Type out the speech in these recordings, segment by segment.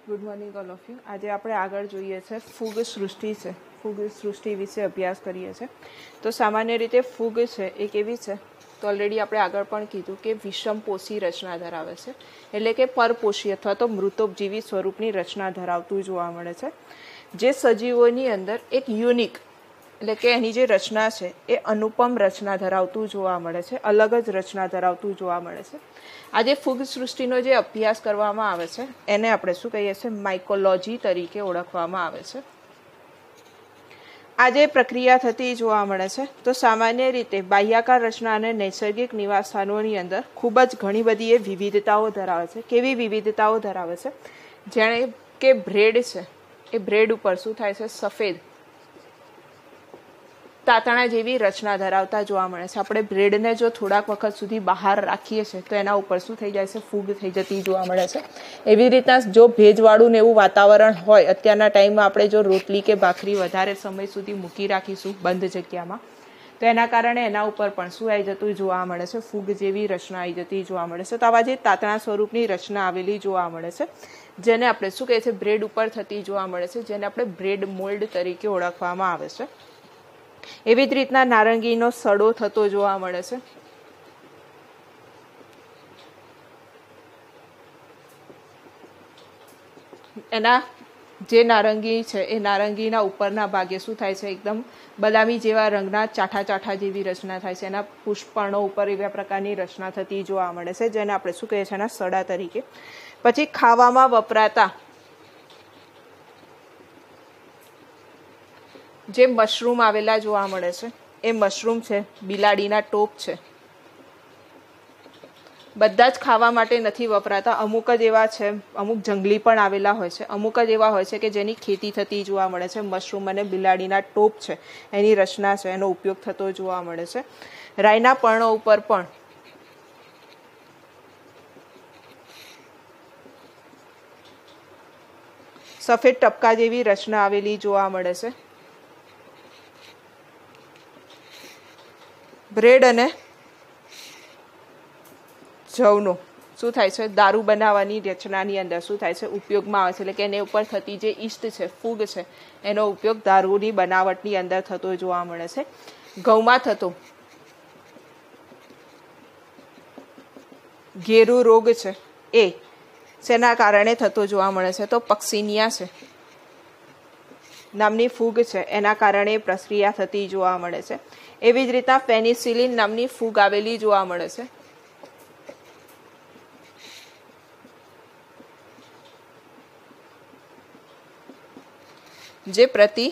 Good morning all of you. આજે આપણે આગળ જોઈએ છે ફૂગ સૃષ્ટિ છે. ફૂગ સૃષ્ટિ વિશે અભ્યાસ કરીએ છીએ. તો સામાન્ય રીતે ફૂગ છે એ કેવી છે, તો ઓલરેડી આપણે આગળ પણ કીધું કે વિષમપોષી રચના ધરાવે છે, એટલે કે પરપોષી અથવા તો મૃતોપજીવી સ્વરૂપની રચના ધરાવતું જોવા મળે છે. જે સજીવોની અંદર એક યુનિક એટલે કે એની જે રચના છે એ અનુપમ રચના ધરાવતું જોવા મળે છે, અલગ જ રચના ધરાવતું જોવા મળે છે. આજે ફૂગ સૃષ્ટિનો જે અભ્યાસ કરવામાં આવે છે એને આપણે શું કહીએ છીએ, માઇકોલોજી તરીકે ઓળખવામાં આવે છે. આ જે પ્રક્રિયા થતી જોવા મળે છે, તો સામાન્ય રીતે બાહ્યાકાર રચના અને નૈસર્ગિક નિવાસસ્થાનોની અંદર ખૂબ જ ઘણી બધી એ વિવિધતાઓ ધરાવે છે. કેવી વિવિધતાઓ ધરાવે છે? જેણે કે બ્રેડ છે, એ બ્રેડ ઉપર શું થાય છે, સફેદ તાતણા જેવી રચના ધરાવતા જોવા મળે છે. આપણે બ્રેડને જો થોડાક વખત સુધી બહાર રાખીએ છીએ તો એના ઉપર શું થઈ જાય છે, ફૂગ થઈ જતી જોવા મળે છે. એવી રીતના જો ભેજવાળું ને એવું વાતાવરણ હોય, અત્યારના ટાઈમમાં આપણે જો રોટલી કે ભાખરી વધારે સમય સુધી મૂકી રાખીશું બંધ જગ્યામાં, તો એના કારણે એના ઉપર પણ શું આવી જતું જોવા મળે છે, ફૂગ જેવી રચના આવી જતી જોવા મળે છે. તો આવા જે તાતણા સ્વરૂપની રચના આવેલી જોવા મળે છે, જેને આપણે શું કહીએ છીએ, બ્રેડ ઉપર થતી જોવા મળે છે, જેને આપણે બ્રેડ મોલ્ડ તરીકે ઓળખવામાં આવે છે. એવી જ રીતના નારંગીનો સડો થતો જોવા મળે છે. એના જે નારંગી છે એ નારંગીના ઉપરના ભાગે શું થાય છે, એકદમ બદામી જેવા રંગના ચાઠા ચાઠા જેવી રચના થાય છે. એના પુષ્પર્ણો ઉપર એવા પ્રકારની રચના થતી જોવા મળે છે, જેને આપણે શું કહીએ છીએ, એના સડા તરીકે. પછી ખાવામાં વપરાતા જે મશરૂમ આવેલા જોવા મળે છે, એ મશરૂમ છે, બિલાડીના ટોપ છે, બધા જ ખાવા માટે નથી વપરાતા. અમુક જ એવા છે, અમુક જંગલી પણ આવેલા હોય છે, અમુક જ એવા હોય છે કે જેની ખેતી થતી જોવા મળે છે. મશરૂમ અને બિલાડીના ટોપ છે, એની રચના છે, એનો ઉપયોગ થતો જોવા મળે છે. રાઈના પર્ણો ઉપર પણ સફેદ ટપકા જેવી રચના આવેલી જોવા મળે છે. બ્રેડ અને જવનો શું થાય છે, દારૂ બનાવવાની રચનાની અંદર શું થાય છે, ઉપયોગમાં આવે છે. એટલે કે એની ઉપર થતી જે ઈસ્ટ છે, ફૂગ છે, એનો ઉપયોગ દારૂની બનાવટની અંદર થતો જોવા મળે છે. ઘઉંમાં થતો ઘેરુ રોગ છે, એ શેના કારણે થતો જોવા મળે છે, તો પક્સિનિયા છે નામની ફૂગ છે, એના કારણે પ્રક્રિયા થતી જોવા મળે છે. એવી જ રીતના પેનિસિલિન નામની ફૂગ આવેલી જોવા મળે છે. જે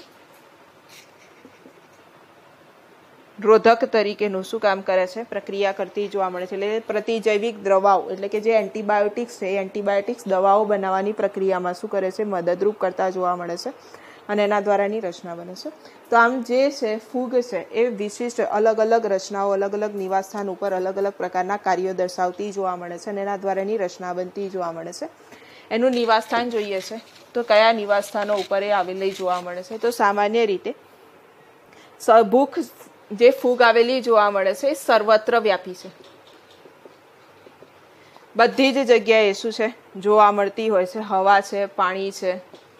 રોધક તરીકેનું શું કામ કરે છે, પ્રક્રિયા કરતી જોવા મળે છે. એટલે પ્રતિજૈવિક દવાઓ એટલે કે જે એન્ટીબાયોટિક્સ છે, એ એન્ટીબાયોટિક્સ દવાઓ બનાવવાની પ્રક્રિયામાં શું કરે છે, મદદરૂપ કરતા જોવા મળે છે, અને એના દ્વારાની રચના બને છે. તો આમ જે છે ફૂગ છે એ વિશિષ્ટ અલગ અલગ રચનાઓ, અલગ અલગ નિવાસસ્થાન ઉપર અલગ અલગ પ્રકારના કાર્યો દર્શાવતી જોવા મળે છે, અને એના દ્વારાની રચના બનતી જોવા મળે છે. એનું નિવાસસ્થાન જોઈએ છે તો કયા નિવાસસ્થાનો ઉપર એ આવેલી જોવા મળે છે, તો સામાન્ય રીતે ભૂખ જે ફૂગ આવેલી જોવા મળે છે એ સર્વત્ર વ્યાપી છે, બધી જ જગ્યાએ શું છે, જોવા મળતી હોય છે. હવા છે, પાણી છે,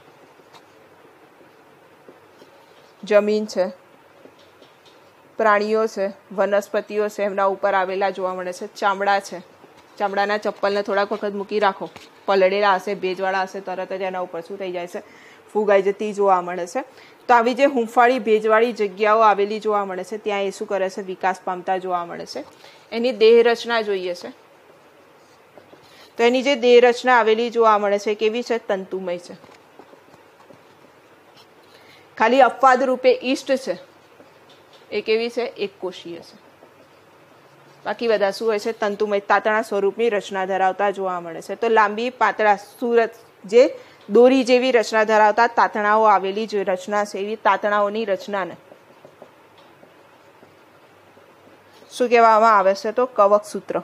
જમીન છે, પ્રાણીઓ છે, વનસ્પતિઓ છે, એમના ઉપર આવેલા જોવા મળે છે. ચામડા છે, ચામડાના ચપ્પલને થોડાક વખત મૂકી રાખો, પલળેલા હશે, ભેજવાળા હશે, તરત જ એના ઉપર શું થઈ જાય છે, ફૂગ આવી જતી જોવા મળે છે. તો આવી જે હુંફાળી ભેજવાળી જગ્યાઓ આવેલી જોવા મળે છે, ત્યાં એ શું કરે છે, વિકાસ પામતા જોવા મળે છે. એની દેહ રચના જોઈએ છે, તો એની જે દેહ રચના આવેલી જોવા મળે છે કેવી છે, તંતુમય છે. ખાલી અપવાદ રૂપે ઈષ્ટ છે, એ કેવી છે, એક કોષીય છે. બાકી બધા શું હોય છે, તંતુમય તાતણા સ્વરૂપની રચના ધરાવતા જોવા મળે છે. તો લાંબી પાતળા સુરત જે દોરી જેવી રચના ધરાવતા તાતણાઓ આવેલી જે રચના છે, એવી તાતણાઓની રચનાને શું કહેવામાં આવે છે, તો કવક સૂત્ર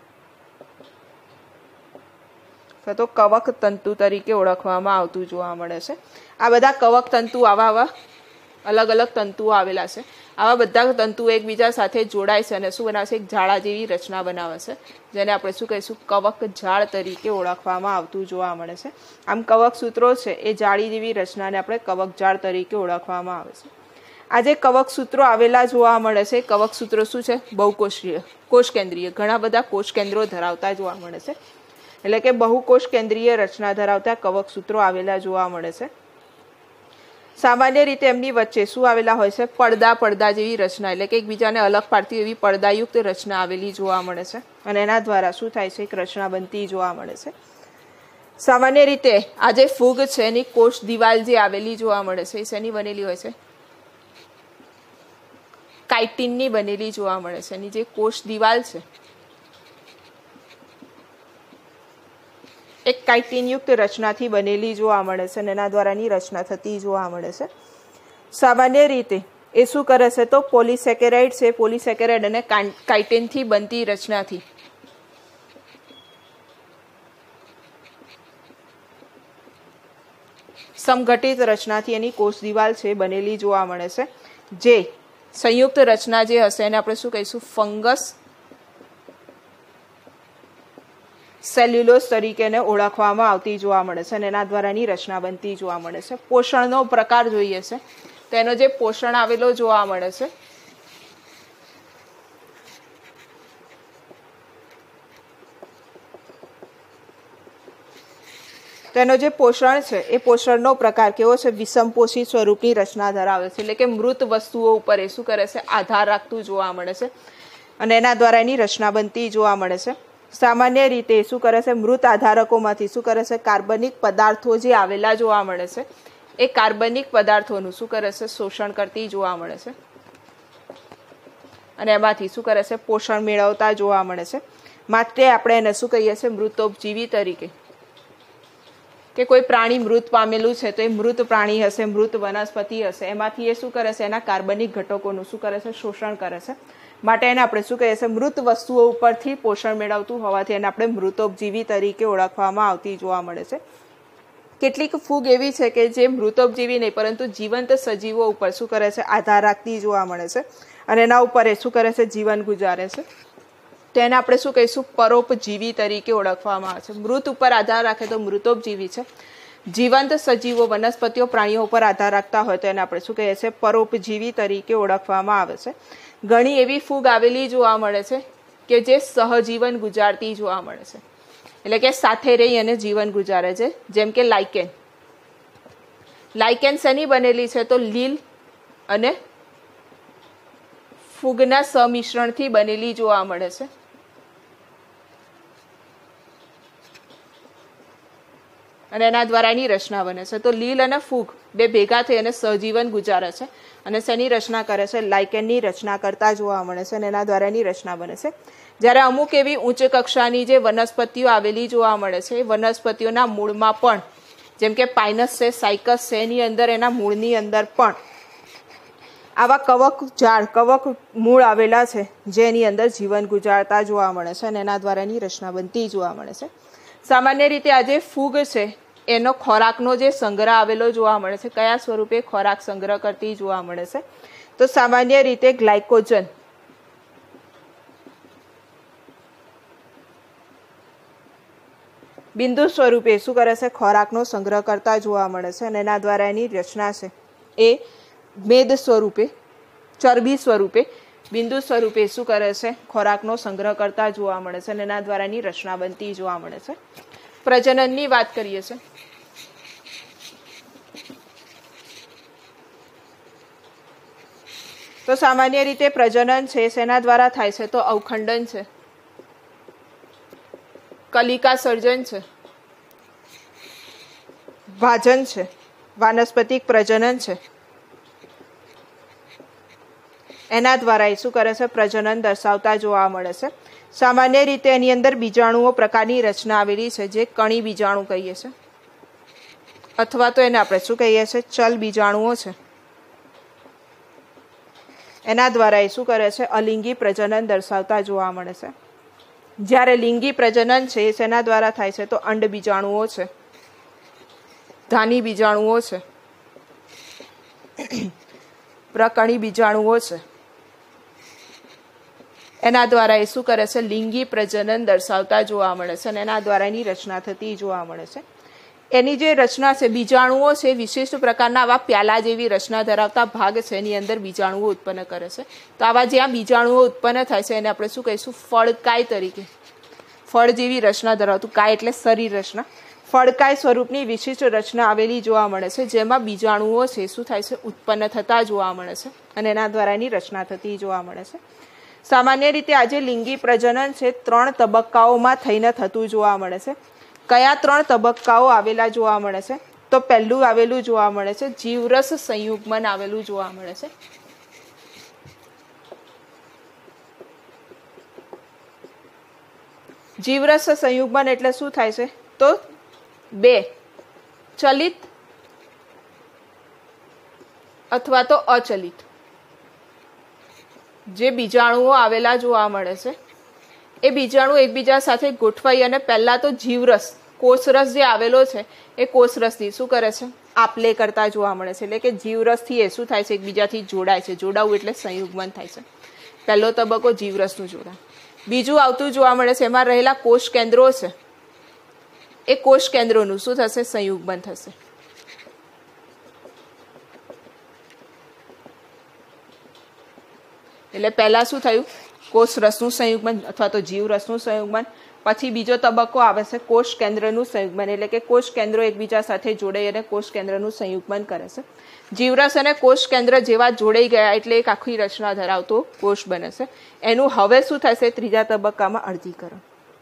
તો કવક તંતુ તરીકે ઓળખવામાં આવતું જોવા મળે છે. આ બધા કવક તંતુ આવા અલગ અલગ તંતુઓ આવેલા છે. આવા બધા તંતુઓ એકબીજા સાથે જોડાય છે અને શું બનાવે છે? એક જાળા જેવી રચના બનાવે છે, જેને આપણે શું કહીશું? કવક જાળ તરીકે ઓળખવામાં આવતું જોવા મળે છે. આમ કવક સૂત્રો છે એ જાળી જેવી રચનાને આપણે કવક જાળ તરીકે ઓળખવામાં આવે છે. આ જે કવક સૂત્રો આવેલા જોવા મળે છે, કવક સૂત્રો શું છે? બહુકોષીય, કોષ કેન્દ્રીય, ઘણા બધા કોષ કેન્દ્રો ધરાવતા જોવા મળે છે. એટલે કે બહુકોષ કેન્દ્રીય રચના ધરાવતા કવક સૂત્રો આવેલા જોવા મળે છે. સામાન્ય રીતે એમની વચ્ચે શું આવેલા હોય છે? પડદા જેવી રચના, એટલે કે એકબીજાને અલગ પાડતી એવી પડદાયુક્ત રચના આવેલી જોવા મળે છે અને એના દ્વારા શું થાય છે? એક રચના બનતી જોવા મળે છે. સામાન્ય રીતે આ જે ફૂગ છે એની કોષ દિવાલ જે આવેલી જોવા મળે છે એ શેની બનેલી હોય છે? કાઇટિનની બનેલી જોવા મળે છે. એની જે કોષ દિવાલ છે એક કાઇટિનયુક્ત રચનાથી બનેલી જોવા મળે છે અને એના દ્વારાની રચના થતી જોવા મળે છે. સામાન્ય રીતે એ શું કરે છે? તો પોલિસેકેરાઇડ છે, પોલિસેકેરાઇડ અને કાઇટિનથી બનતી રચનાથી સમઘટિત રચનાથી એની કોષ દિવાલ છે બનેલી જોવા મળે છે. જે સંયુક્ત રચના જે હશે એને આપણે શું કહીશું? ફંગસ સેલ્યુલોઝ તરીકે ઓળખવામાં આવતી જોવા મળે છે અને એના દ્વારાની રચના બનતી જોવા મળે છે. પોષણનો પ્રકાર જોઈએ છે તો એનો જે પોષણ આવેલો જોવા મળે છે તેનો જે પોષણ છે એ પોષણનો પ્રકાર કેવો છે? વિષમપોષી સ્વરૂપની રચના ધરાવે છે. એટલે કે મૃત વસ્તુઓ ઉપર એ શું કરે છે? આધાર રાખતું જોવા મળે છે અને એના દ્વારા એની રચના બનતી જોવા મળે છે. સામાન્ય રીતે શું કરે છે? મૃત આધારકોમાંથી શું કરે છે? કાર્બનિક પદાર્થો જે આવેલા જોવા મળે છે એ કાર્બનિક પદાર્થોનું શું કરે છે? શોષણ કરતી જોવા મળે છે અને એમાંથી શું કરે છે? પોષણ મેળવતા જોવા મળે છે. માટે આપણે એને શું કહીએ છીએ? મૃતોપજીવી તરીકે. કે કોઈ પ્રાણી મૃત પામેલું છે તો એ મૃત પ્રાણી હશે, મૃત વનસ્પતિ હશે, એમાંથી એ શું કરે છે? એના કાર્બનિક ઘટકોનું શું કરે છે? શોષણ કરે છે. માટે એને આપણે શું કહીએ છીએ? મૃત વસ્તુઓ ઉપરથી પોષણ મેળવતું હોવાથી એને આપણે મૃતોપજીવી તરીકે ઓળખવામાં આવતી જોવા મળે છે. કેટલીક ફૂગ એવી છે કે જે મૃતોપજીવી નહીં પરંતુ જીવંત સજીવો ઉપર શું કરે છે? આધાર રાખતી જોવા મળે છે અને એના ઉપર એ શું કરે છે? જીવન ગુજારે છે. તો એને આપણે શું કહીશું? પરોપજીવી તરીકે ઓળખવામાં આવે છે. મૃત ઉપર આધાર રાખે તો મૃતોપજીવી છે. જીવંત સજીવો વનસ્પતિઓ પ્રાણીઓ ઉપર આધાર રાખતા હોય તો એને આપણે શું કહીએ છીએ? પરોપજીવી તરીકે ઓળખવામાં આવે છે. ઘણી એવી ફૂગ આવેલી જોવા મળે છે કે જે સહજીવન ગુજારતી જોવા મળે છે, એટલે કે સાથે રહી અને જીવન ગુજારે છે. જેમ કે લાઇકેન. લાઇકેન શેની બનેલી છે? તો લીલ અને ફૂગના સમિશ્રણથી બનેલી જોવા મળે છે. અને એના દ્વારા એની રચના બને છે. તો લીલ અને ફૂગ બે ભેગા થઈ અને સહજીવન ગુજારે છે અને શેની રચના કરે છે? લાઇકેનની રચના કરતા જોવા મળે છે અને એના દ્વારા એની રચના બને છે. જ્યારે અમુક એવી ઉચ્ચ કક્ષાની જે વનસ્પતિઓ આવેલી જોવા મળે છે એ વનસ્પતિઓના મૂળમાં પણ, જેમ કે પાઇનસ છે, સાયકસ છે, એની અંદર એના મૂળની અંદર પણ આવા કવક ઝાડ, કવક મૂળ આવેલા છે જેની અંદર જીવન ગુજારતા જોવા મળે છે અને એના દ્વારા એની રચના બનતી જોવા મળે છે. સામાન્ય રીતે આ જે ફૂગ છે એનો ખોરાકનો જે સંગ્રહ આવેલો જોવા મળે છે, કયા સ્વરૂપે ખોરાક સંગ્રહ કરતી જોવા મળે છે? તો સામાન્ય રીતે ગ્લાયકોજન, બિંદુ સ્વરૂપે શું કરે છે? ખોરાકનો સંગ્રહ કરતા જોવા મળે છે અને એના દ્વારા એની રચના છે એ મેદ સ્વરૂપે, ચરબી સ્વરૂપે, બિંદુ સ્વરૂપે શું કરે છે? ખોરાકનો સંગ્રહ કરતા જોવા મળે છે અને એના દ્વારા એની રચના બનતી જોવા મળે છે. પ્રજનનની વાત કરીએ છીએ તો સામાન્ય રીતે પ્રજનન છે શેના દ્વારા થાય છે? તો અવખંડન છે, કલિકા સર્જન છે, ભાજન છે, વાનસ્પતિક પ્રજનન છે. એના દ્વારા એ શું કરે છે? પ્રજનન દર્શાવતા જોવા મળે છે. સામાન્ય રીતે એની અંદર બીજાણુઓ પ્રકારની રચના આવેલી છે જે કણી બીજાણુ કહીએ છીએ અથવા તો એને આપણે શું કહીએ છીએ? ચલ બીજાણુઓ છે. એના દ્વારા એ શું કરે છે? અલિંગી પ્રજનન દર્શાવતા જોવા મળે છે. જ્યારે લિંગી પ્રજનન છે એ શેના દ્વારા થાય છે? તો અંડ બીજાણુઓ છે, ધાની બીજાણુઓ છે. પ્રકણી બીજાણુઓ છે એના દ્વારા એ શું કરે છે, લિંગી પ્રજનન દર્શાવતા જોવા મળે છે અને એના દ્વારા એની રચના થતી જોવા મળે છે. એની જે રચના છે, બીજાણુઓ છે, વિશિષ્ટ પ્રકારના આવા પ્યાલા જેવી રચના ધરાવતા ભાગ છે એની અંદર બીજાણુઓ ઉત્પન્ન કરે છે. તો આવા જ્યાં બીજાણુઓ ઉત્પન્ન થાય છે એને આપણે શું કહીશું, ફળકાય તરીકે. ફળ જેવી રચના ધરાવતું, કાય એટલે શરીર રચના, ફળકાય સ્વરૂપની વિશિષ્ટ રચના આવેલી જોવા મળે છે જેમાં બીજાણુઓ છે શું થાય છે, ઉત્પન્ન થતા જોવા મળે છે અને એના દ્વારા એની રચના થતી જોવા મળે છે. સામાન્ય રીતે આજે લિંગી પ્રજનન છે 3 તબક્કાઓમાં થઈને થતું જોવા મળે છે. કયા 3 તબક્કાઓ આવેલા જોવા મળે છે? તો પહેલું આવેલું જોવા મળે છે જીવરસ સંયુગ્મન આવેલું જોવા મળે છે. જીવરસ સંયુગ્મન એટલે શું થાય છે, તો 2 ચલિત અથવા તો અચલિત જે બીજાણુઓ આવેલા જોવા મળે છે એ બીજાણુ એકબીજા સાથે ગોઠવાઈ અને પહેલા તો જીવરસ, કોષરસ જે આવેલો છે એ કોષરસથી શું કરે છે, આપલે કરતા જોવા મળે છે. એટલે કે જીવરસથી એ શું થાય છે, એકબીજાથી જોડાય છે. જોડાવું એટલે સંયુગ્મન થાય છે. પહેલો તબક્કો જીવરસનું જોડાણ. બીજું આવતું જોવા મળે છે એમાં રહેલા કોષ કેન્દ્રો છે એ કોષ કેન્દ્રોનું શું થશે, સંયુગ્મન થશે. એટલે પહેલા શું થયું, કોષરસનું સંયુગ્મન અથવા તો જીવરસનું સંયુગ્મન. પછી બીજો તબક્કો આવે છે કોષ કેન્દ્રનું સંયુગ્મન, એટલે કે કોષ કેન્દ્રો એકબીજા સાથે જોડાઈ અને કોષ કેન્દ્રનું સંયુગ્મન કરે છે. જીવરસ અને કોષ કેન્દ્ર જેવા જોડાઈ ગયા એટલે એક આખી રચના ધરાવતો કોષ બને છે. એનું હવે શું થશે, ત્રીજા તબક્કામાં અર્ધીકરણ.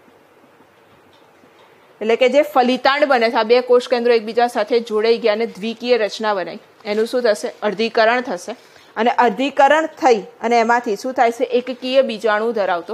એટલે કે જે ફલિતાંડ બને છે, આ 2 કોષ કેન્દ્રો એકબીજા સાથે જોડાઈ ગયા અને દ્વિકીય રચના બનાવી, એનું શું થશે, અર્ધીકરણ થશે. અને અર્ધીકરણ થઈ અને એમાંથી શું થાય છે, એકકીય બીજાણુ ધરાવતો,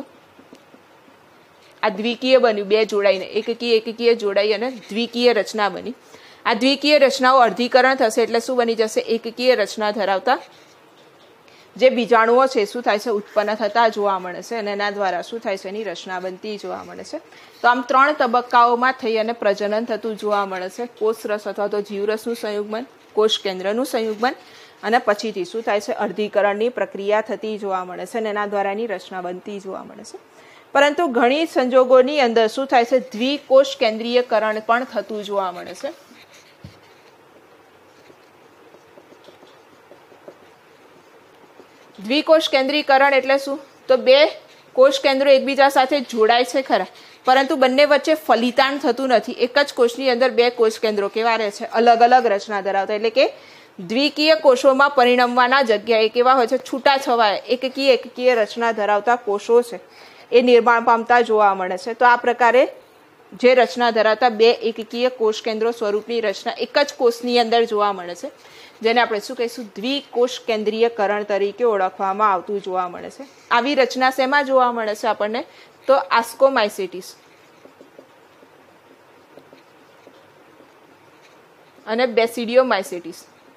આ દ્વિકીય બન્યું, 2 જોડાઈને એકકીય જોડાઈ અને દ્વિકીય રચના બની. આ દ્વિકીય રચનાઓ અર્ધીકરણ થશે એટલે શું બની જશે, એકકીય રચના ધરાવતા જે બીજાણુઓ છે શું થાય છે, ઉત્પન્ન થતા જોવા મળે છે અને એના દ્વારા શું થાય છે, એની રચના બનતી જોવા મળે છે. તો આમ 3 તબક્કાઓમાં થઈ અને પ્રજનન થતું જોવા મળે છે. કોષરસ અથવા તો જીવરસનું સંયુગ્મન, કોષ કેન્દ્રનું સંયુગ્મન અને પછીથી શું થાય છે, અર્ધીકરણની પ્રક્રિયા થતી જોવા મળે છે અને એના દ્વારા એની રચના બનતી જોવા મળે છે. પરંતુ ઘણી સંજોગોની અંદર શું થાય છે, દ્વિકોષ કેન્દ્રીયકરણ પણ થતું જોવા મળે છે. દ્વિકોષ કેન્દ્રીકરણ એટલે શું, તો 2 કોષ કેન્દ્રો એકબીજા સાથે જોડાય છે ખરા, પરંતુ બંને વચ્ચે ફલિતાંડ થતું નથી. એક જ કોષની અંદર 2 કોષ કેન્દ્રો કેવા રહે છે, અલગ અલગ રચના ધરાવતા. એટલે કે દ્વિકીય કોષોમાં પરિણમવાના જગ્યાએ કેવા હોય છે, છૂટાછવાયા એકકીય રચના ધરાવતા કોષો છે એ નિર્માણ પામતા જોવા મળે છે. તો આ પ્રકારે જે રચના ધરાવતા 2 એકકીય કોષ કેન્દ્રો સ્વરૂપની રચના એક જ કોષની અંદર જોવા મળે છે, જેને આપણે શું કહીશું, દ્વિકોષ કેન્દ્રીયકરણ તરીકે ઓળખવામાં આવતું જોવા મળે છે. આવી રચના શેમાં જોવા મળે છે આપણને, તો આસ્કોમાઇસેટિસ અને બેસિડિયોમાઇસેટિસ,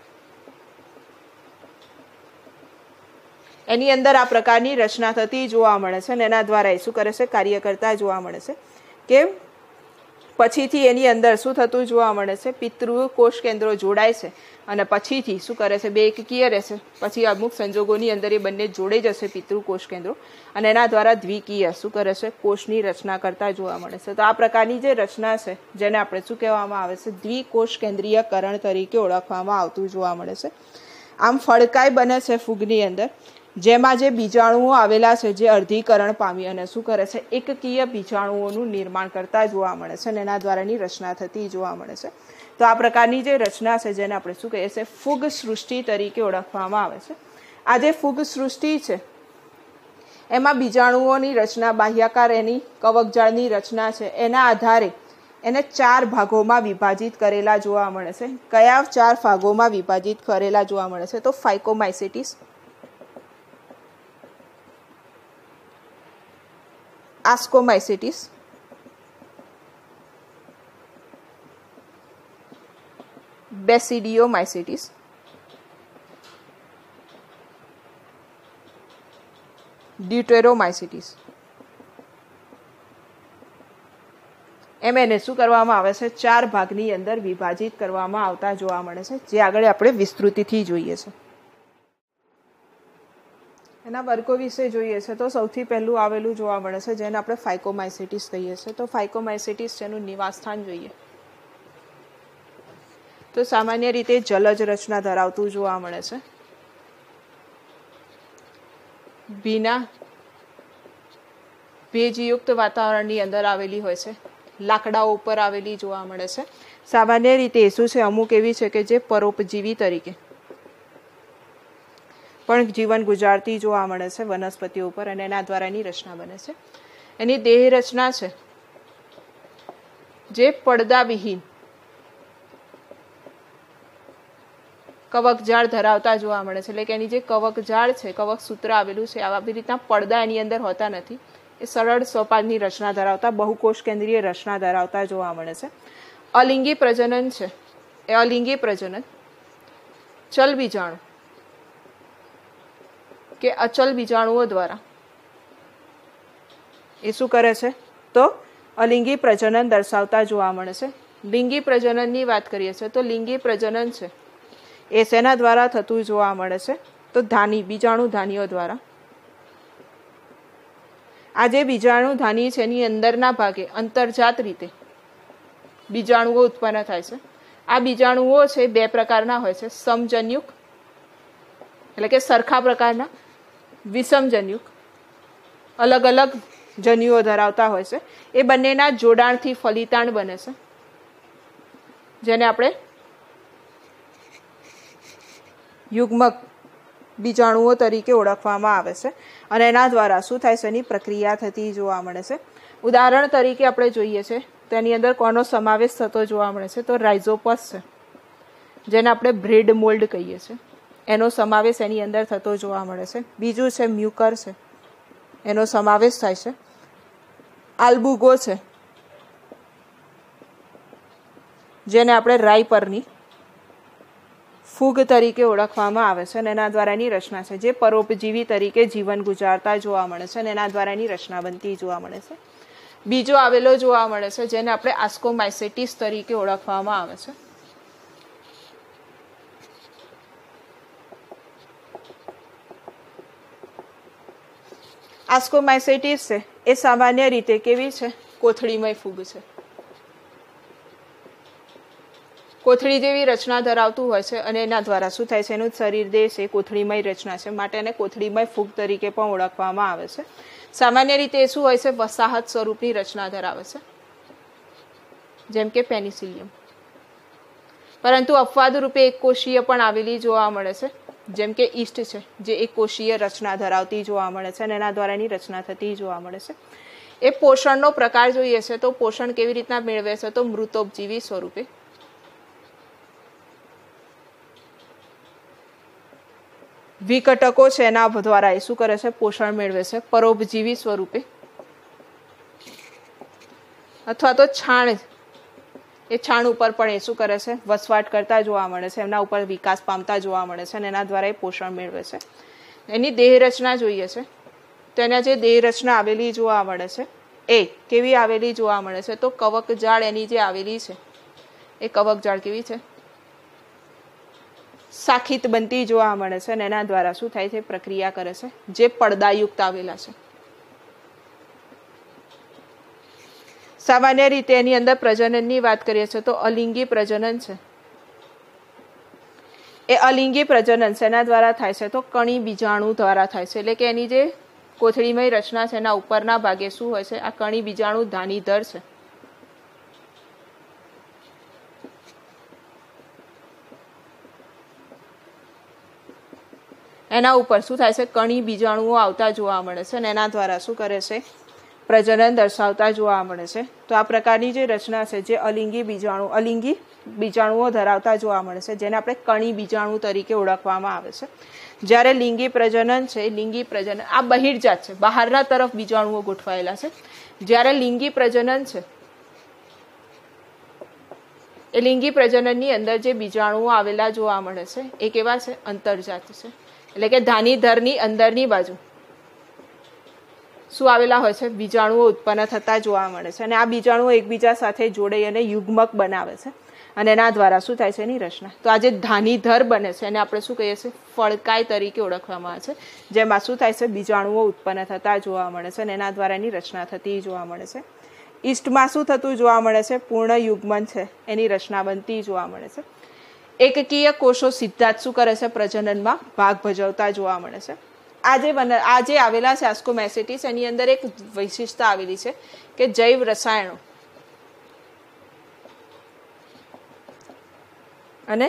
એની અંદર આ પ્રકારની રચના થતી જોવા મળે છે અને એના દ્વારા એ શું કરે છે, કાર્ય કરતા જોવા મળે છે. કે પછીથી એની અંદર શું થતું જોવા મળે છે, પિતૃ કોષ કેન્દ્રો જોડાય છે અને પછીથી શું કરે છે, 2 એકકીય રહેશે. પછી અમુક સંજોગોની અંદર એ બંને જોડાઈ જશે પિતૃ કોષ કેન્દ્રો અને એના દ્વારા દ્વિકીય શું કરે છે, કોષની રચના કરતા જોવા મળે છે. તો આ પ્રકારની જે રચના છે જેને આપણે શું કહેવામાં આવે છે, દ્વિકોષ કેન્દ્રીયકરણ તરીકે ઓળખવામાં આવતું જોવા મળે છે. આમ ફળકાય બને છે ફૂગની અંદર, જેમાં જે બીજાણુઓ આવેલા છે જે અર્ધીકરણ પામી અને શું કરે છે, એકકીય બીજાણુઓનું નિર્માણ કરતા જોવા મળે છે અને એના દ્વારાની રચના થતી જોવા મળે છે. તો આ પ્રકારની જે રચના છે જેને આપણે શું કહીએ છીએ, ફૂગ સૃષ્ટિ તરીકે ઓળખવામાં આવે છે. આ જે ફૂગ સૃષ્ટિ છે એમાં બીજાણુઓની રચના, બાહ્યાકાર એની કવકજાળની રચના છે, એના આધારે એને 4 ભાગોમાં વિભાજિત કરેલા જોવા મળે છે. કયા 4 ભાગોમાં વિભાજિત કરેલા જોવા મળે છે, તો ફાઇકોમાઇસેટિસ, આસ્કોમાઇસેટિસ, બેસિડિયોમાઇસેટિસ ડ્યુટેરોમાઇસેટિસ. એમ એને શું કરવામાં આવે છે, 4 ભાગની અંદર વિભાજિત કરવામાં આવતા જોવા મળે છે, જે આગળ આપણે વિસ્તૃતિથી જોઈએ છે. એના વર્ગો વિશે જોઈએ છે તો સૌથી પહેલું આવેલું જોવા મળે છે જેને આપણે ફાઇકોમાઇસેટિસ કહીએ છીએ. તો ફાઇકોમાઇસેટિસ તેનું નિવાસસ્થાન જોઈએ તો સામાન્ય રીતે જલજ રચના ધરાવતું જોવા મળે છે. ભીના ભેજયુક્ત વાતાવરણની અંદર આવેલી હોય છે, લાકડાઓ ઉપર આવેલી જોવા મળે છે. સામાન્ય રીતે શું છે, અમુક એવી છે કે જે પરોપજીવી તરીકે પણ જીવન ગુજારતી જોવા મળે છે વનસ્પતિઓ ઉપર, અને એના દ્વારા એની રચના બને છે. એની દેહ રચના છે જે પડદાવિહીન કવકજાળ ધરાવતા જોવા મળે છે. એટલે કે એની જે કવકજાળ છે, કવક સૂત્ર આવેલું છે, આવી રીતના પડદા એની અંદર હોતા નથી. એ સરળ સોપાનની રચના ધરાવતા બહુકોષ કેન્દ્રીય રચના ધરાવતા જોવા મળે છે. અલિંગી પ્રજનન છે એ અલિંગી પ્રજનન ચલ બીજાણુ કે અચલ બીજાણુઓ દ્વારા એ શું કરે છે તો અલિંગી પ્રજનન દર્શાવતા જોવા મળે છે. લિંગી પ્રજનનની વાત કરીએ છીએ તો લિંગી પ્રજનન છે એ શેના દ્વારા થતું જોવા મળે છે તો બીજાણુ ધાનીઓ દ્વારા. આ જે બીજાણુ ધાની છે એની અંદરના ભાગે અંતર્જાત રીતે બીજાણુઓ ઉત્પન્ન થાય છે. આ બીજાણુઓ છે બે પ્રકારના હોય છે, સમજન્યુક એટલે કે સરખા પ્રકારના, વિષમજન્યુક અલગ અલગ જન્યુઓ ધરાવતા હોય છે. એ બંનેના જોડાણથી ફલિતાંડ બને છે જેને આપણે યુગ્મક બીજાણુઓ તરીકે ઓળખવામાં આવે છે. અને એના દ્વારા શું થાય છે, એની પ્રક્રિયા થતી જોવા મળે છે. ઉદાહરણ તરીકે આપણે જોઈએ છે તો એની અંદર કોનો સમાવેશ થતો જોવા મળે છે તો રાઇઝોપસ છે જેને આપણે બ્રેડ મોલ્ડ કહીએ છીએ, એનો સમાવેશ એની અંદર થતો જોવા મળે છે. બીજું છે મ્યુકર છે, એનો સમાવેશ થાય છે. આલ્બુગો છે જેને આપણે રાઈ પરની ફૂગ તરીકે ઓળખવામાં આવે છે અને એના દ્વારા એની રચના છે જે પરોપજીવી તરીકે જીવન ગુજારતા જોવા મળે છે અને એના દ્વારા એની રચના બનતી જોવા મળે છે. બીજો આવેલો જોવા મળે છે જેને આપણે આસ્કોમાઇસેટિસ તરીકે ઓળખવામાં આવે છે. આસ્કોમાઇસેટિસ છે એ સામાન્ય રીતે કેવી છે, કોથળીમય ફૂગ છે. કોથળી જેવી રચના ધરાવતું હોય છે અને એના દ્વારા શું થાય છે, એનું શરીર દેહ છે કોથળીમય રચના છે, માટે એને કોથળીમય ફૂગ તરીકે પણ ઓળખવામાં આવે છે. સામાન્ય રીતે એ શું હોય છે, વસાહત સ્વરૂપની રચના ધરાવે છે જેમ કે પેનિસિલિયમ. પરંતુ અપવાદ રૂપે એક કોષીય પણ આવેલી જોવા મળે છે જેમ કે ઈસ્ટ છે જે એક કોષીય રચના ધરાવતી જોવા મળે છે અને એના દ્વારા એની રચના થતી જોવા મળે છે. એ પોષણનો પ્રકાર જોઈએ છે તો પોષણ કેવી રીતના મેળવે છે તો મૃતોપજીવી સ્વરૂપે. વિઘટકો છે એના દ્વારા એ શું કરે છે, પોષણ મેળવે છે પરોપજીવી સ્વરૂપે. અથવા તો છાણ, એ છાણ ઉપર પણ એ શું કરે છે, વસવાટ કરતા જોવા મળે છે, એમના ઉપર વિકાસ પામતા જોવા મળે છે અને એના દ્વારા એ પોષણ મેળવે છે. એની દેહ રચના જોઈએ છે તો એના જે દેહ રચના આવેલી જોવા મળે છે એ કેવી આવેલી જોવા મળે છે તો કવકજાળ એની જે આવેલી છે એ કવકજાળ કેવી છે, શાખિત બનતી જોવા મળે છે અને એના દ્વારા શું થાય છે, પ્રક્રિયા કરે છે જે પડદાયુક્ત આવેલા છે. સામાન્ય રીતે એની અંદર પ્રજનનની વાત કરીએ છીએ તો અલિંગી પ્રજનન છે. એ અલિંગી પ્રજનન શેના દ્વારા થાય છે તો કણી બીજાણુ દ્વારા થાય છે. એટલે કે એની જે કોથળીમય રચના છે એના ઉપરના ભાગે શું હોય છે, આ કણી બીજાણુ ધાનીધર છે. એના ઉપર શું થાય છે, કણી બીજાણુઓ આવતા જોવા મળે છે અને એના દ્વારા શું કરે છે, પ્રજનન દર્શાવતા જોવા મળે છે. તો આ પ્રકારની જે રચના છે જે અલિંગી બીજાણુઓ ધરાવતા જોવા મળે છે જેને આપણે કણી બીજાણુ તરીકે ઓળખવામાં આવે છે. જ્યારે લિંગી પ્રજનન છે, લિંગી પ્રજનન આ બહિર્જાત છે, બહારના તરફ બીજાણુઓ ગોઠવાયેલા છે. જ્યારે લિંગી પ્રજનન છે એ લિંગી પ્રજનનની અંદર જે બીજાણુઓ આવેલા જોવા મળે છે એ કેવા છે, અંતર્જાત છે. એટલે કે ધાનીધરની અંદરની બાજુ શું આવેલા હોય છે, બીજાણુઓ ઉત્પન્ન થતા જોવા મળે છે અને આ બીજાણુઓ એકબીજા સાથે જોડે અને યુગ્મક બનાવે છે. અને એના દ્વારા શું થાય છે એની રચના. તો આ જે ધાનીધર બને છે એને આપણે શું કહીએ છીએ ફળકાય તરીકે ઓળખવામાં આવે છે, જેમાં શું થાય છે બીજાણુઓ ઉત્પન્ન થતા જોવા મળે છે અને એના દ્વારા એની રચના થતી જોવા મળે છે. ઈસ્ટમાં શું થતું જોવા મળે છે, પૂર્ણ યુગ્મન છે એની રચના બનતી જોવા મળે છે. એકકીય કોષો સીધા જ શું કરે છે પ્રજનનમાં ભાગ ભજવતા જોવા મળે છે. આ જે આવેલા છે આસ્કોમેસેટીસ એની અંદર એક વિશિષ્ટતા આવેલી છે કે જૈવ રસાયણો અને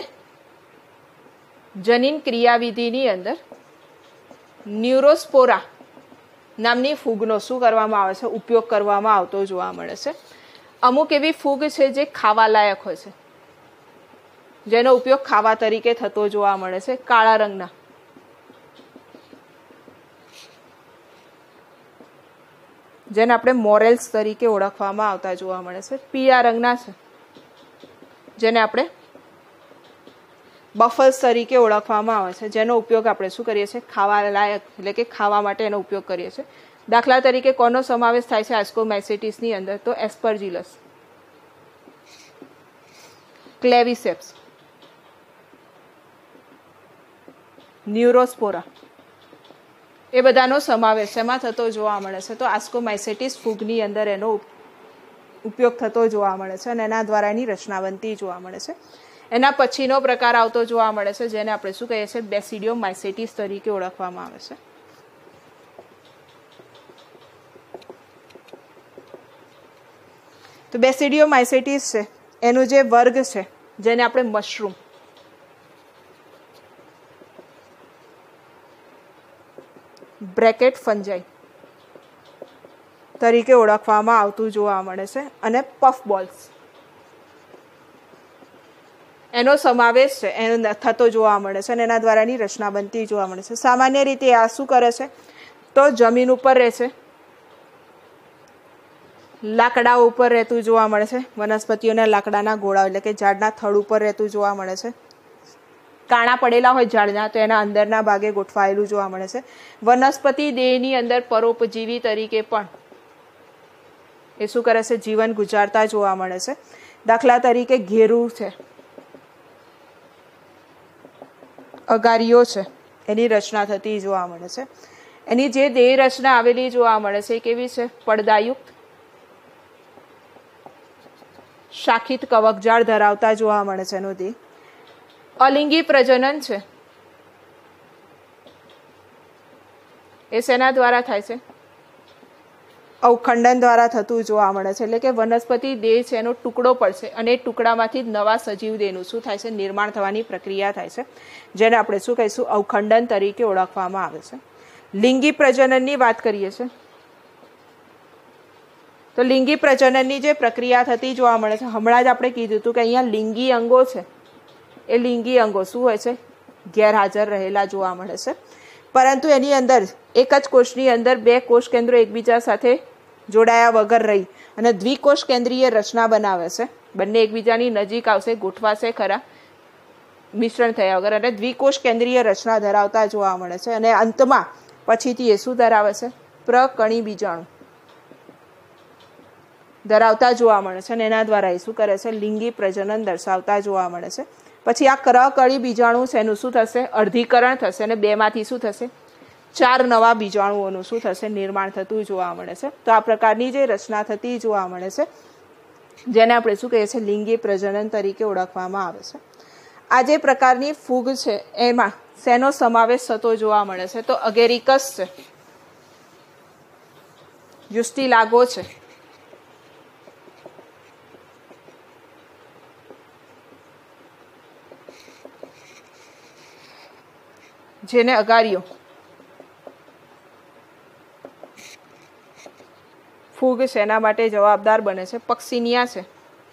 જનીન ક્રિયાવિધિની અંદર ન્યુરોસ્પોરા નામની ફૂગનો શું કરવામાં આવે છે ઉપયોગ કરવામાં આવતો જોવા મળે છે. અમુક એવી ફૂગ છે જે ખાવા લાયક હોય છે, જેનો ઉપયોગ ખાવા તરીકે થતો જોવા મળે છે. કાળા રંગના જેને આપણે મોરેલ્સ તરીકે ઓળખવામાં આવતા જોવા મળે છે. પીળા રંગના છે જેને આપણે બફલ્સ તરીકે ઓળખવામાં આવે છે, જેનો ઉપયોગ આપણે શું કરીએ છીએ ખાવા લાયક એટલે કે ખાવા માટે એનો ઉપયોગ કરીએ છીએ. દાખલા તરીકે કોનો સમાવેશ થાય છે આસ્કોમેસેટીસની અંદર, તો એસ્પરજીલસ, ક્લેવિસેપ્સ, ન્યુરોસ્પોરા એ બધાનો સમાવેશ એમાં થતો જોવા મળે છે. તો આસ્કોમેસેટીસ ફૂગની અંદર એનો ઉપયોગ થતો જોવા મળે છે અને એના દ્વારા એની રચના બનતી જોવા મળે છે. એના પછીનો પ્રકાર આવતો જોવા મળે છે જેને આપણે શું કહીએ છીએ બેસિડિયોમાઇસેટીસ તરીકે ઓળખવામાં આવે છે. તો બેસિડિયોમાઇસેટીસ છે એનું જે વર્ગ છે જેને આપણે મશરૂમ બ્રેકેટ ફંજાઈ તરીકે ઓળખવામાં આવતું જોવા મળે છે અને પફ બોલ્સ એનો સમાવેશ છે એનો થતો જોવા મળે છે અને એના દ્વારા એની રચના બનતી જોવા મળે છે. સામાન્ય રીતે આ શું કરે છે તો જમીન ઉપર રહે છે, લાકડા ઉપર રહેતું જોવા મળે છે, વનસ્પતિઓના લાકડાના ગોળા એટલે કે ઝાડના થડ ઉપર રહેતું જોવા મળે છે. કાણા પડેલા હોય ઝાડના તો એના અંદરના ભાગે ગોઠવાયેલું જોવા મળે છે. વનસ્પતિ દેહની અંદર પરોપજીવી તરીકે પણ એ શું કરે છે જીવન ગુજારતા જોવા મળે છે. દાખલા તરીકે ઘેરું છે, અગારીઓ છે, એની રચના થતી જોવા મળે છે. એની જે દેહ રચના આવેલી જોવા મળે છે કેવી છે, પડદાયુક્ત શાખિત કવકજાળ ધરાવતા જોવા મળે છે એનો દેહ. અલિંગી પ્રજનન છે એ શેના દ્વારા થાય છે, અવખંડન દ્વારા થતું જોવા મળે છે. એટલે કે વનસ્પતિ દેહ છે એનો ટુકડો પડશે અને એ ટુકડામાંથી નવા સજીવ દેહનું શું થાય છે નિર્માણ થવાની પ્રક્રિયા થાય છે, જેને આપણે શું કહીશું અવખંડન તરીકે ઓળખવામાં આવે છે. લિંગી પ્રજનનની વાત કરીએ છીએ તો લિંગી પ્રજનનની જે પ્રક્રિયા થતી જોવા મળે છે, હમણાં જ આપણે કીધું હતું કે અહીંયા લિંગી અંગો છે એ લિંગી અંગો શું હોય છે ગેરહાજર રહેલા જોવા મળે છે, પરંતુ એની અંદર એક જ કોષની અંદર બે કોષ કેન્દ્રો એકબીજા સાથે જોડાયા વગર રહી અને દ્વિકોષ કેન્દ્રીય રચના બનાવે છે. બંને એકબીજાની નજીક આવશે, ગોઠવાશે ખરા, મિશ્રણ થયા વગર, અને દ્વિકોષ કેન્દ્રીય રચના ધરાવતા જોવા મળે છે. અને અંતમાં પછીથી એ શું ધરાવે છે, પ્રકણી બીજાણુ ધરાવતા જોવા મળે છે અને એના દ્વારા એ શું કરે છે લિંગી પ્રજનન દર્શાવતા જોવા મળે છે. પછી આ કરકળી બીજાણુ છે એનું શું થશે, અર્ધીકરણ થશે અને બેમાંથી શું થશે 4 નવા બીજાણુઓનું શું થશે નિર્માણ થતું જોવા મળે છે. તો આ પ્રકારની જે રચના થતી જોવા મળે છે જેને આપણે શું કહીએ છીએ લિંગી પ્રજનન તરીકે ઓળખવામાં આવે છે. આ જે પ્રકારની ફૂગ છે એમાં શેનો સમાવેશ થતો જોવા મળે છે, તો અગેરિકસ છે, યુસ્ટિલાગો છે, જેને અગારીઓ ફૂગ છે એના માટે જવાબદાર બને છે. પક્સિનિયા છે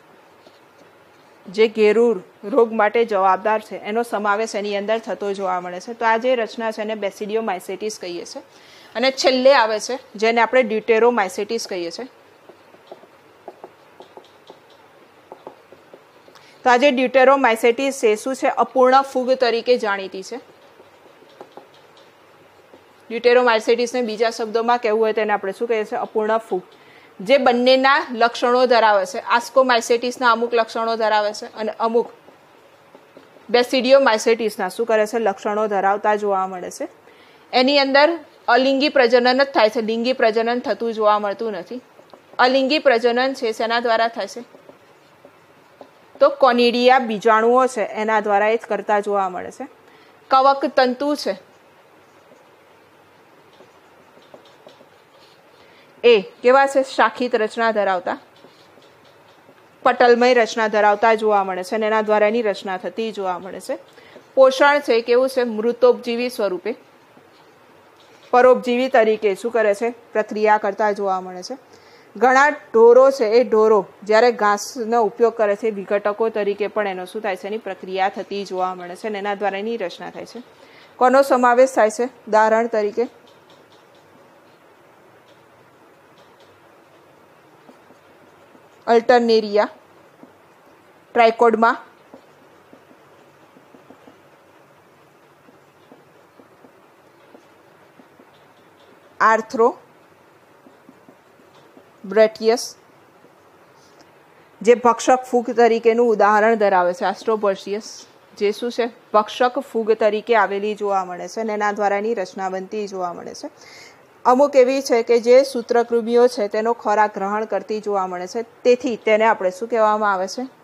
જે ઘેરું રોગ માટે જવાબદાર છે, એનો સમાવેશ એની અંદર થતો જોવા મળે છે. તો આ જે રચના છે એને બેસિડિયોમાઇસેટીસ કહીએ છીએ. અને છેલ્લે આવે છે જેને આપણે ડ્યુટેરોમાઇસેટીસ કહીએ છીએ. તો આ જે ડ્યુટેરોમાઇસેટીસ છે શું છે, અપૂર્ણ ફૂગ તરીકે જાણીતી છે. ડ્યુટેરોમાઇસેટીસને બીજા શબ્દોમાં કહેવું હોય તેને આપણે શું કહીએ છીએ અપૂર્ણ ફૂગ. જે બંનેના લક્ષણો ધરાવે છે. આસ્કોમાઇસેટિસના અમુક લક્ષણો ધરાવે છે અને અમુક બેસિડિયોમાઇસેટિસના શું કરે છે, લક્ષણો ધરાવતા જોવા મળે છે. એની અંદર અલિંગી પ્રજનન જ થાય છે, લિંગી પ્રજનન થતું જોવા મળતું નથી. અલિંગી પ્રજનન છે શેના દ્વારા થાય છે, તો કોનિડિયા બીજાણુઓ છે એના દ્વારા એ જ કરતા જોવા મળે છે. કવક તંતુ છે એ કેવા છે, શાખિત રચના ધરાવતા, પટલમય રચના ધરાવતા જોવા મળે છે અને એના દ્વારા એની રચના થતી જોવા મળે છે. પોષણ છે કેવું છે, મૃતોપજીવી સ્વરૂપે, પરોપજીવી તરીકે શું કરે છે, પ્રક્રિયા કરતા જોવા મળે છે. ઘણા ઢોરો છે એ ઢોરો જ્યારે ઘાસનો ઉપયોગ કરે છે વિઘટકો તરીકે પણ એનો શું થાય છે, એની પ્રક્રિયા થતી જોવા મળે છે અને એના દ્વારા એની રચના થાય છે. કોનો સમાવેશ થાય છે, ઉદાહરણ તરીકે અલ્ટરનેરિયા, ટ્રાઇકોડમાં, આર્થ્રો બ્રેટિયસ, જે ભક્ષક ફૂગ તરીકેનું ઉદાહરણ ધરાવે છે, આસ્ટ્રોબર્સિયસ, જે શું છે, ભક્ષક ફૂગ તરીકે આવેલી જોવા મળે છે અને એના દ્વારા એની રચના બનતી જોવા મળે છે. અમુક એવી છે કે જે સૂત્રકૃમિઓ છે તેનો ખોરાક ગ્રહણ કરતી જોવા મળે છે, તેથી તેને આપણે શું કહેવામાં આવે છે,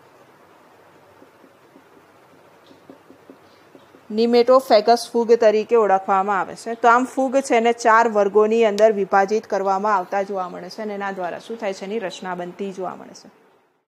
નિમેટોફેગસ ફૂગ તરીકે ઓળખવામાં આવે છે. તો આમ ફૂગ છે એને 4 વર્ગોની અંદર વિભાજિત કરવામાં આવતા જોવા મળે છે અને એના દ્વારા શું થાય છે, એની રચના બનતી જોવા મળે છે.